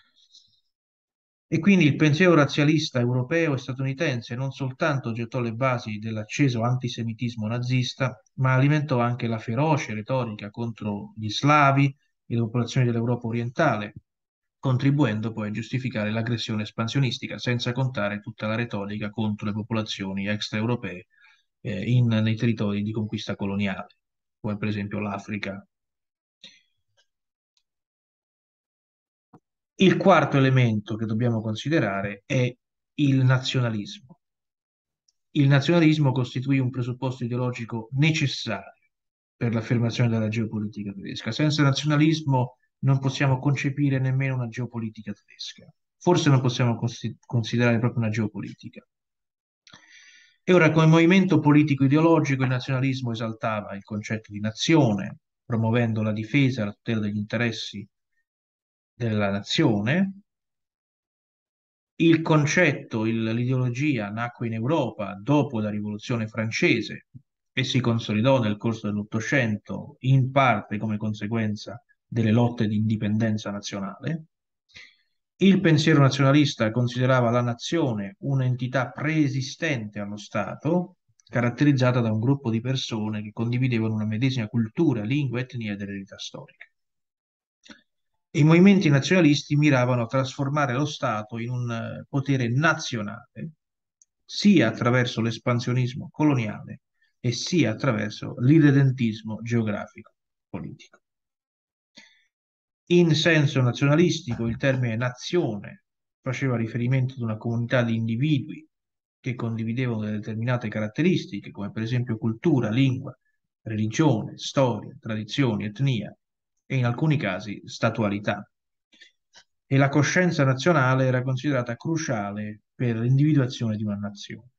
E quindi il pensiero razzialista europeo e statunitense non soltanto gettò le basi dell'acceso antisemitismo nazista, ma alimentò anche la feroce retorica contro gli slavi e le popolazioni dell'Europa orientale, contribuendo poi a giustificare l'aggressione espansionistica, senza contare tutta la retorica contro le popolazioni extraeuropee eh, in- nei territori di conquista coloniale, come per esempio l'Africa. Il quarto elemento che dobbiamo considerare è il nazionalismo. Il nazionalismo costituì un presupposto ideologico necessario per l'affermazione della geopolitica tedesca. Senza nazionalismo non possiamo concepire nemmeno una geopolitica tedesca. Forse non possiamo consi- considerare proprio una geopolitica. E ora, come movimento politico-ideologico, il nazionalismo esaltava il concetto di nazione, promuovendo la difesa e la tutela degli interessi della nazione. Il concetto, il- l'ideologia nacque in Europa dopo la Rivoluzione francese e si consolidò nel corso dell'Ottocento, in parte come conseguenza delle lotte di indipendenza nazionale. Il pensiero nazionalista considerava la nazione un'entità preesistente allo Stato, caratterizzata da un gruppo di persone che condividevano una medesima cultura, lingua, etnia ed eredità storica. I movimenti nazionalisti miravano a trasformare lo Stato in un eh, potere nazionale, sia attraverso l'espansionismo coloniale e sia attraverso l'irredentismo geografico politico. In senso nazionalistico, il termine nazione faceva riferimento ad una comunità di individui che condividevano delle determinate caratteristiche, come per esempio cultura, lingua, religione, storia, tradizioni, etnia e in alcuni casi statualità. E la coscienza nazionale era considerata cruciale per l'individuazione di una nazione.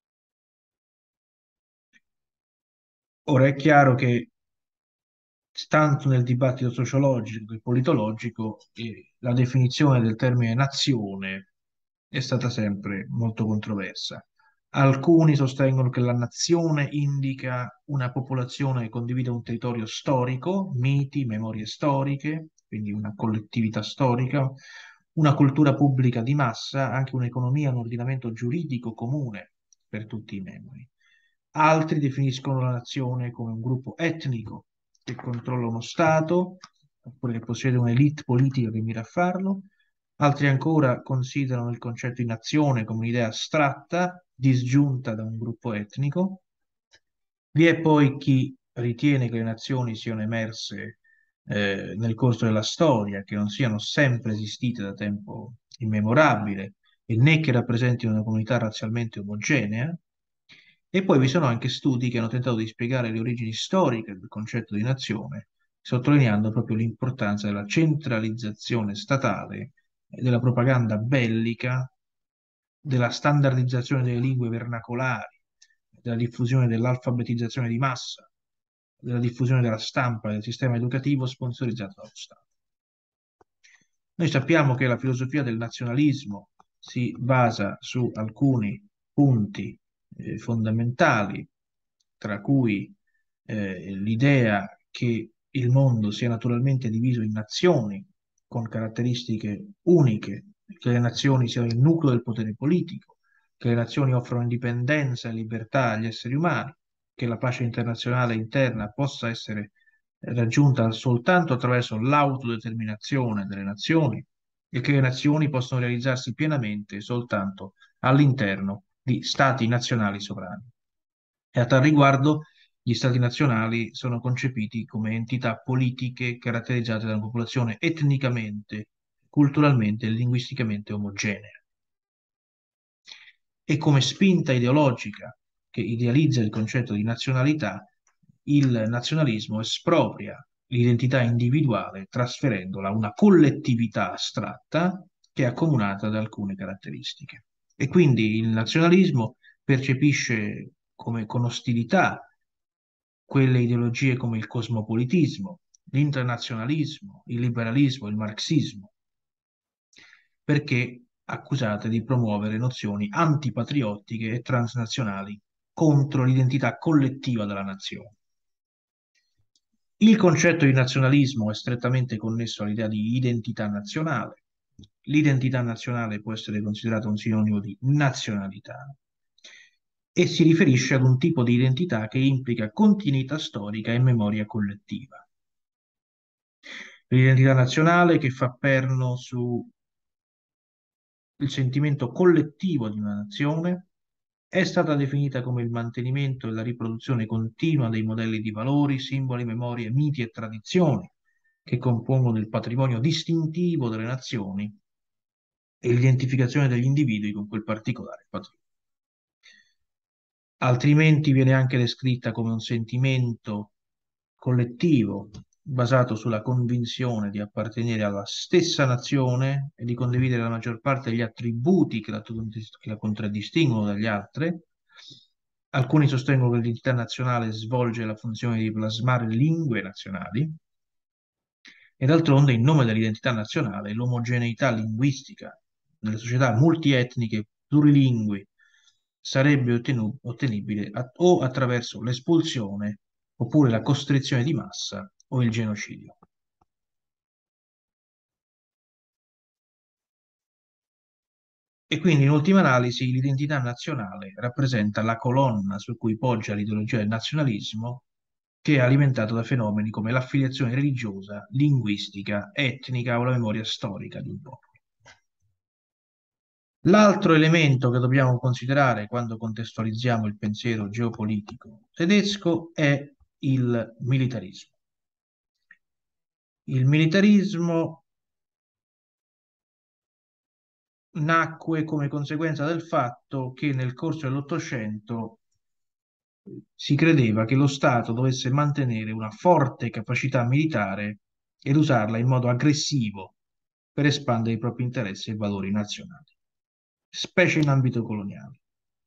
Ora è chiaro che tanto nel dibattito sociologico che politologico eh, la definizione del termine nazione è stata sempre molto controversa. Alcuni sostengono che la nazione indica una popolazione che condivide un territorio storico, miti, memorie storiche, quindi una collettività storica, una cultura pubblica di massa, anche un'economia, un ordinamento giuridico comune per tutti i membri. Altri definiscono la nazione come un gruppo etnico che controlla uno Stato, oppure che possiede un'elite politica che mira a farlo. Altri ancora considerano il concetto di nazione come un'idea astratta, disgiunta da un gruppo etnico. Vi è poi chi ritiene che le nazioni siano emerse eh, nel corso della storia, che non siano sempre esistite da tempo immemorabile e né che rappresentino una comunità razzialmente omogenea. E poi vi sono anche studi che hanno tentato di spiegare le origini storiche del concetto di nazione, sottolineando proprio l'importanza della centralizzazione statale e della propaganda bellica della standardizzazione delle lingue vernacolari, della diffusione dell'alfabetizzazione di massa, della diffusione della stampa e del sistema educativo sponsorizzato dallo Stato. Noi sappiamo che la filosofia del nazionalismo si basa su alcuni punti eh, fondamentali, tra cui eh, l'idea che il mondo sia naturalmente diviso in nazioni con caratteristiche uniche, che le nazioni siano il nucleo del potere politico, che le nazioni offrono indipendenza e libertà agli esseri umani, che la pace internazionale interna possa essere raggiunta soltanto attraverso l'autodeterminazione delle nazioni e che le nazioni possono realizzarsi pienamente soltanto all'interno di stati nazionali sovrani. E a tal riguardo gli stati nazionali sono concepiti come entità politiche caratterizzate da una popolazione etnicamente, culturalmente e linguisticamente omogenea. E come spinta ideologica che idealizza il concetto di nazionalità, il nazionalismo espropria l'identità individuale trasferendola a una collettività astratta che è accomunata da alcune caratteristiche. E quindi il nazionalismo percepisce come con ostilità quelle ideologie come il cosmopolitismo, l'internazionalismo, il liberalismo, il marxismo, perché accusate di promuovere nozioni antipatriottiche e transnazionali contro l'identità collettiva della nazione. Il concetto di nazionalismo è strettamente connesso all'idea di identità nazionale. L'identità nazionale può essere considerata un sinonimo di nazionalità e si riferisce ad un tipo di identità che implica continuità storica e memoria collettiva. L'identità nazionale che fa perno sul sentimento collettivo di una nazione è stata definita come il mantenimento e la riproduzione continua dei modelli di valori, simboli, memorie, miti e tradizioni che compongono il patrimonio distintivo delle nazioni e l'identificazione degli individui con quel particolare patrimonio. Altrimenti viene anche descritta come un sentimento collettivo basato sulla convinzione di appartenere alla stessa nazione e di condividere la maggior parte degli attributi che la, che la contraddistinguono dagli altri. Alcuni sostengono che l'identità nazionale svolge la funzione di plasmare lingue nazionali e d'altronde, in nome dell'identità nazionale, l'omogeneità linguistica nelle società multietniche plurilingui sarebbe ottenu- ottenibile a- o attraverso l'espulsione oppure la costrizione di massa o il genocidio. E quindi, in ultima analisi, l'identità nazionale rappresenta la colonna su cui poggia l'ideologia del nazionalismo, che è alimentato da fenomeni come l'affiliazione religiosa, linguistica, etnica o la memoria storica di un popolo. L'altro elemento che dobbiamo considerare quando contestualizziamo il pensiero geopolitico tedesco è il militarismo. Il militarismo nacque come conseguenza del fatto che nel corso dell'Ottocento si credeva che lo Stato dovesse mantenere una forte capacità militare ed usarla in modo aggressivo per espandere i propri interessi e valori nazionali, specie in ambito coloniale.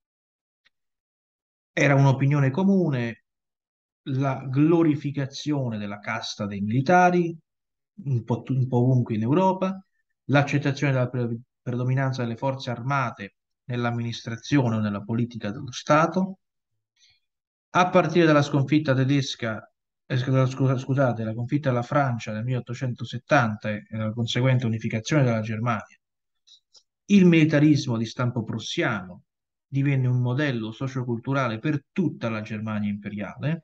Era un'opinione comune la glorificazione della casta dei militari, un po', un po' ovunque in Europa, l'accettazione della pre- predominanza delle forze armate nell'amministrazione o nella politica dello Stato, a partire dalla sconfitta tedesca, eh, scusa- scusa- scusate, la sconfitta della Francia nel milleottocentosettanta e la conseguente unificazione della Germania, il militarismo di stampo prussiano divenne un modello socioculturale per tutta la Germania imperiale.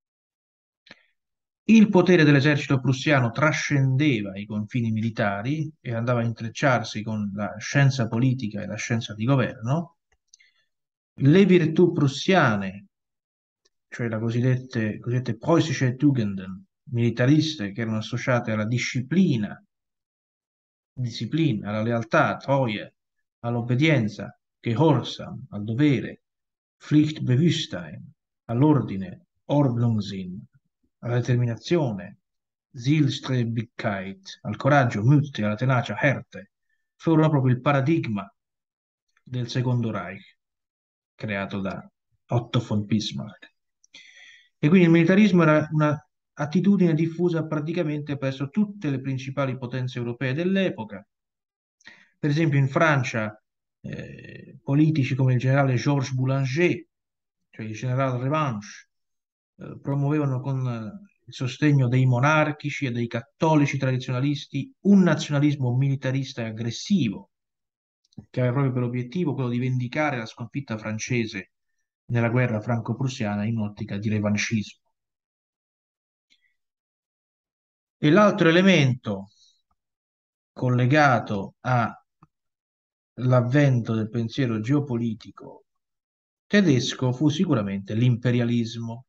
Il potere dell'esercito prussiano trascendeva i confini militari e andava a intrecciarsi con la scienza politica e la scienza di governo. Le virtù prussiane, cioè le cosiddette, cosiddette preußische Tugenden, militariste che erano associate alla disciplina, disciplina, alla lealtà, Treue, all'obbedienza, Gehorsam, al dovere, Pflichtbewusstsein, all'ordine, Ordnungssinn, alla determinazione, Zielstrebigkeit, al coraggio, Mut, alla tenacia, Härte, furono proprio il paradigma del Secondo Reich, creato da Otto von Bismarck. E quindi il militarismo era una attitudine diffusa praticamente presso tutte le principali potenze europee dell'epoca. Per esempio in Francia, eh, politici come il generale Georges Boulanger, cioè il generale Revanche, eh, promuovevano con eh, il sostegno dei monarchici e dei cattolici tradizionalisti un nazionalismo militarista e aggressivo, che aveva proprio per obiettivo quello di vendicare la sconfitta francese nella guerra franco-prussiana in un'ottica di revanchismo. E l'altro elemento collegato all'avvento del pensiero geopolitico tedesco fu sicuramente l'imperialismo.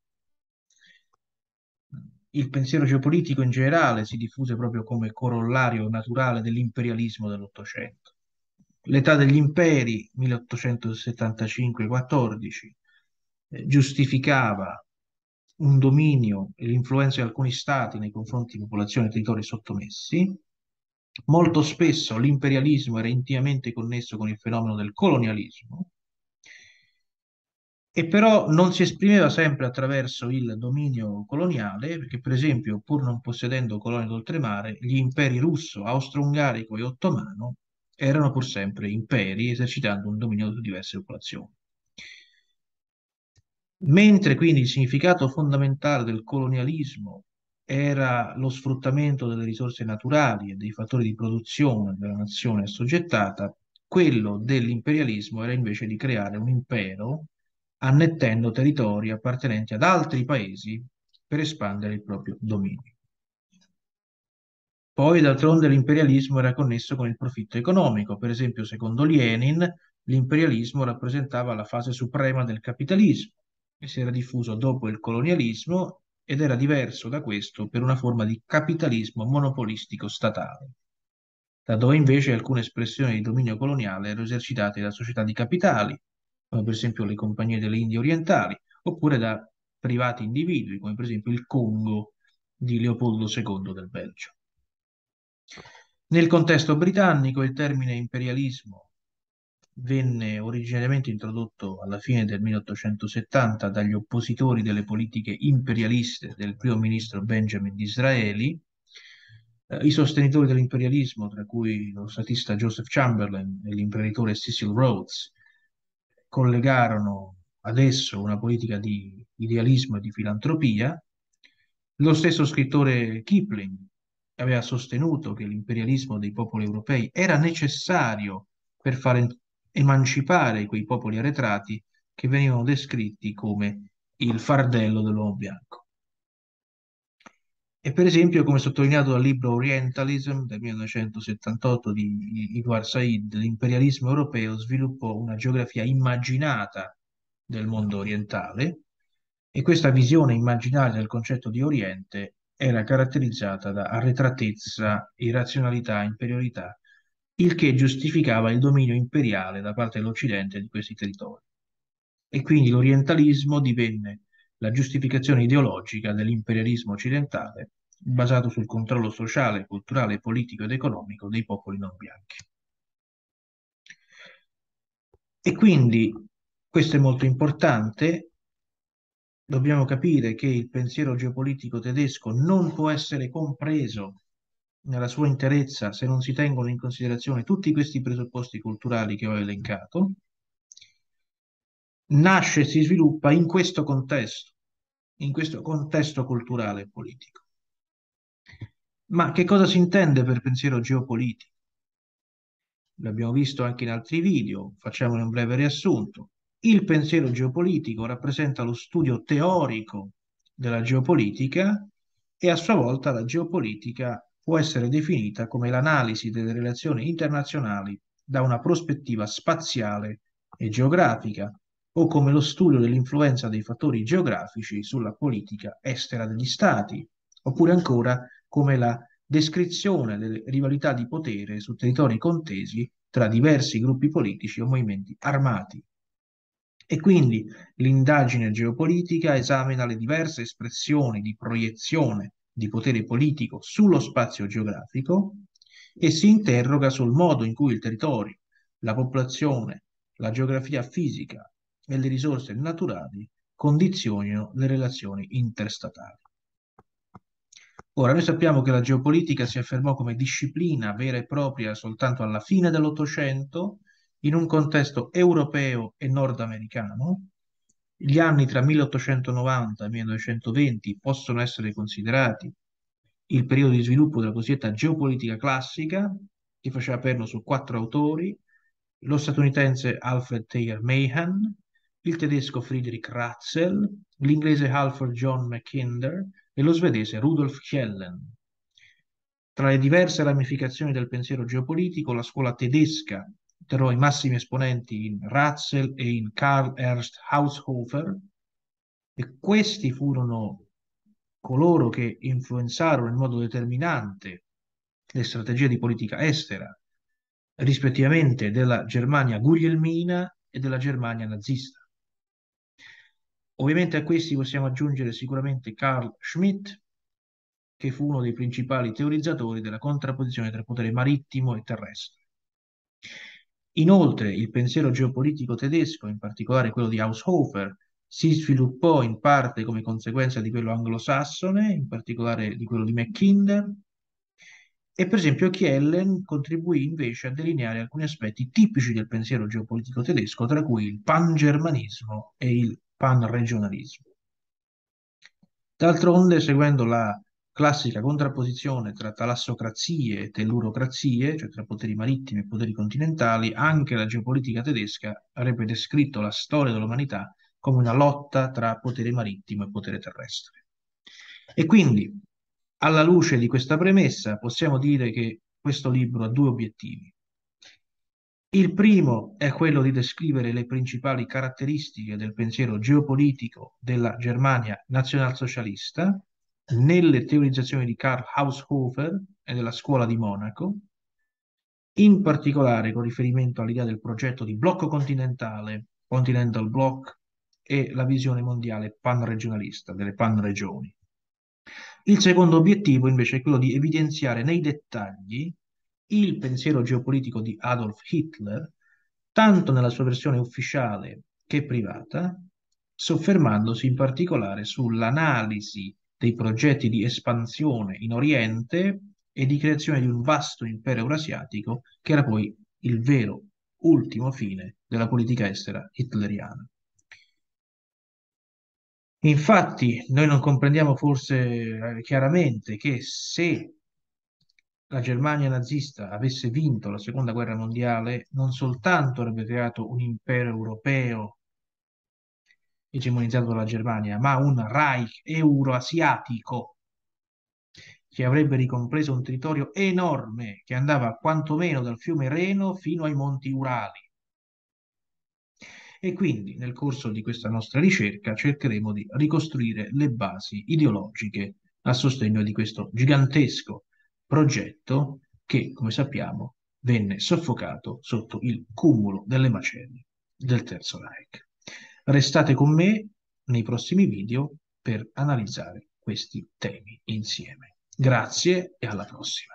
Il pensiero geopolitico in generale si diffuse proprio come corollario naturale dell'imperialismo dell'Ottocento. L'età degli imperi, milleottocentosettantacinque-quattordici, eh, giustificava un dominio e l'influenza di alcuni stati nei confronti di popolazioni e territori sottomessi. Molto spesso l'imperialismo era intimamente connesso con il fenomeno del colonialismo e però non si esprimeva sempre attraverso il dominio coloniale, perché per esempio, pur non possedendo colonie d'oltremare, gli imperi russo, austro-ungarico e ottomano erano pur sempre imperi, esercitando un dominio su diverse popolazioni. Mentre quindi il significato fondamentale del colonialismo era lo sfruttamento delle risorse naturali e dei fattori di produzione della nazione assoggettata, quello dell'imperialismo era invece di creare un impero annettendo territori appartenenti ad altri paesi per espandere il proprio dominio. Poi, d'altronde, l'imperialismo era connesso con il profitto economico. Per esempio, secondo Lenin, l'imperialismo rappresentava la fase suprema del capitalismo e si era diffuso dopo il colonialismo ed era diverso da questo per una forma di capitalismo monopolistico statale, laddove invece alcune espressioni di dominio coloniale erano esercitate da società di capitali, come per esempio le compagnie delle Indie orientali, oppure da privati individui, come per esempio il Congo di Leopoldo secondo del Belgio. Nel contesto britannico il termine imperialismo venne originariamente introdotto alla fine del milleottocentosettanta dagli oppositori delle politiche imperialiste del primo ministro Benjamin Disraeli. Eh, I sostenitori dell'imperialismo, tra cui lo statista Joseph Chamberlain e l'imprenditore Cecil Rhodes, collegarono ad esso una politica di idealismo e di filantropia. Lo stesso scrittore Kipling aveva sostenuto che l'imperialismo dei popoli europei era necessario per far emancipare quei popoli arretrati che venivano descritti come il fardello dell'uomo bianco. E per esempio, come sottolineato dal libro Orientalism del millenovecentosettantotto di Edward Said, l'imperialismo europeo sviluppò una geografia immaginata del mondo orientale e questa visione immaginaria del concetto di Oriente era caratterizzata da arretratezza, irrazionalità, inferiorità, il che giustificava il dominio imperiale da parte dell'Occidente di questi territori. E quindi l'orientalismo divenne la giustificazione ideologica dell'imperialismo occidentale, basato sul controllo sociale, culturale, politico ed economico dei popoli non bianchi. E quindi, questo è molto importante, dobbiamo capire che il pensiero geopolitico tedesco non può essere compreso nella sua interezza se non si tengono in considerazione tutti questi presupposti culturali che ho elencato. Nasce e si sviluppa in questo contesto, in questo contesto culturale e politico. Ma che cosa si intende per pensiero geopolitico? L'abbiamo visto anche in altri video, facciamone un breve riassunto. Il pensiero geopolitico rappresenta lo studio teorico della geopolitica e a sua volta la geopolitica può essere definita come l'analisi delle relazioni internazionali da una prospettiva spaziale e geografica o come lo studio dell'influenza dei fattori geografici sulla politica estera degli stati, oppure ancora come la descrizione delle rivalità di potere su territori contesi tra diversi gruppi politici o movimenti armati. E quindi l'indagine geopolitica esamina le diverse espressioni di proiezione di potere politico sullo spazio geografico e si interroga sul modo in cui il territorio, la popolazione la geografia fisica e le risorse naturali condizionino le relazioni interstatali. Ora, noi sappiamo che la geopolitica si affermò come disciplina vera e propria soltanto alla fine dell'Ottocento, in un contesto europeo e nordamericano. Gli anni tra milleottocentonovanta e millenovecentoventi possono essere considerati il periodo di sviluppo della cosiddetta geopolitica classica, che faceva perno su quattro autori: lo statunitense Alfred Thayer Mahan, il tedesco Friedrich Ratzel, l'inglese Alfred John Mackinder e lo svedese Rudolf Kjellén. Tra le diverse ramificazioni del pensiero geopolitico, la scuola tedesca trovò i massimi esponenti in Ratzel e in Karl Ernst Haushofer, e questi furono coloro che influenzarono in modo determinante le strategie di politica estera, rispettivamente della Germania guglielmina e della Germania nazista. Ovviamente a questi possiamo aggiungere sicuramente Carl Schmitt, che fu uno dei principali teorizzatori della contrapposizione tra potere marittimo e terrestre. Inoltre, il pensiero geopolitico tedesco, in particolare quello di Haushofer, si sviluppò in parte come conseguenza di quello anglosassone, in particolare di quello di Mackinder, e per esempio Kjellén contribuì invece a delineare alcuni aspetti tipici del pensiero geopolitico tedesco, tra cui il pangermanismo e il panregionalismo. D'altronde, seguendo la classica contrapposizione tra talassocrazie e tellurocrazie, cioè tra poteri marittimi e poteri continentali, anche la geopolitica tedesca avrebbe descritto la storia dell'umanità come una lotta tra potere marittimo e potere terrestre. E quindi, alla luce di questa premessa, possiamo dire che questo libro ha due obiettivi. Il primo è quello di descrivere le principali caratteristiche del pensiero geopolitico della Germania nazionalsocialista nelle teorizzazioni di Karl Haushofer e della scuola di Monaco, in particolare con riferimento all'idea del progetto di blocco continentale, Continental Bloc, e la visione mondiale panregionalista delle panregioni. Il secondo obiettivo invece è quello di evidenziare nei dettagli il pensiero geopolitico di Adolf Hitler, tanto nella sua versione ufficiale che privata, soffermandosi in particolare sull'analisi dei progetti di espansione in Oriente e di creazione di un vasto impero eurasiatico, che era poi il vero ultimo fine della politica estera hitleriana. Infatti, noi non comprendiamo forse eh, chiaramente che se la Germania nazista avesse vinto la seconda guerra mondiale, non soltanto avrebbe creato un impero europeo egemonizzato dalla Germania, ma un Reich euroasiatico che avrebbe ricompreso un territorio enorme che andava quantomeno dal fiume Reno fino ai monti Urali. E quindi nel corso di questa nostra ricerca cercheremo di ricostruire le basi ideologiche a sostegno di questo gigantesco progetto che, come sappiamo, venne soffocato sotto il cumulo delle macerie del Terzo Reich. Restate con me nei prossimi video per analizzare questi temi insieme. Grazie e alla prossima.